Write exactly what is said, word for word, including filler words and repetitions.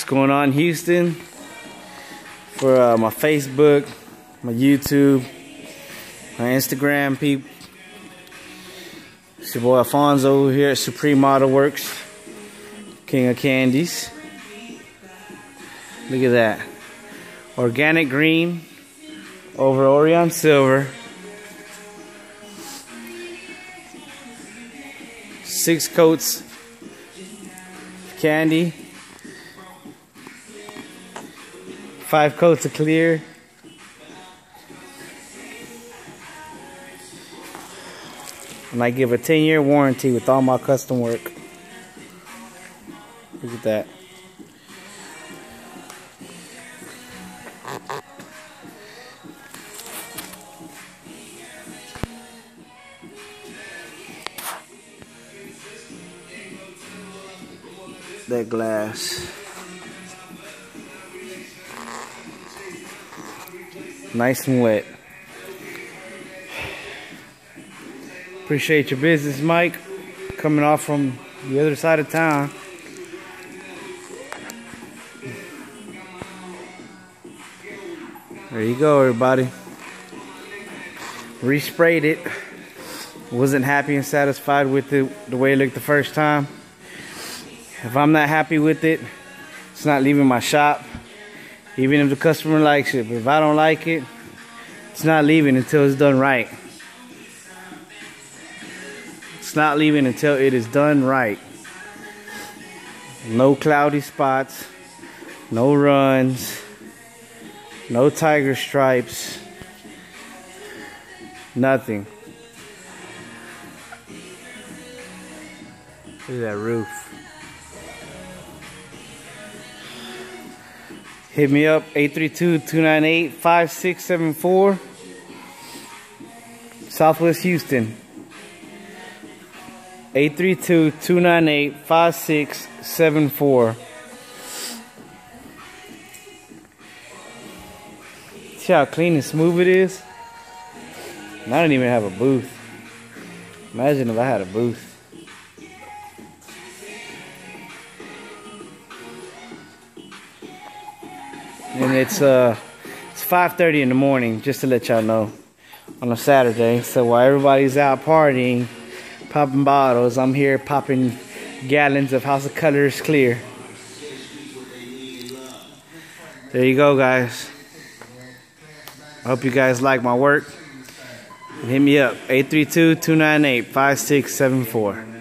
going on, Houston? For uh, my Facebook, my YouTube, my Instagram, people. It's your boy Alfonso over here at Supreme Autoworks, King of Candies. Look at that. Organic green over Orion silver. Six coats of candy. Five coats of clear. And I give a ten year warranty with all my custom work. Look at that. That glass. Nice and wet. Appreciate your business, Mike. Coming off from the other side of town. There you go, everybody. Resprayed it. Wasn't happy and satisfied with it the way it looked the first time. If I'm not happy with it, it's not leaving my shop. Even if the customer likes it. But if I don't like it, it's not leaving until it's done right. It's not leaving until it is done right. No cloudy spots. No runs. No tiger stripes. Nothing. Look at that roof. Hit me up, eight three two, two nine eight, five six seven four. Southwest Houston. eight three two, two nine eight, five six seven four. See how clean and smooth it is? And I don't even have a booth. Imagine if I had a booth. And it's uh it's five thirty in the morning, just to let y'all know, on a Saturday. So while everybody's out partying, popping bottles, I'm here popping gallons of House of Colors clear. There you go, guys. I hope you guys like my work. And hit me up, eight three two, two nine eight, five six seven four.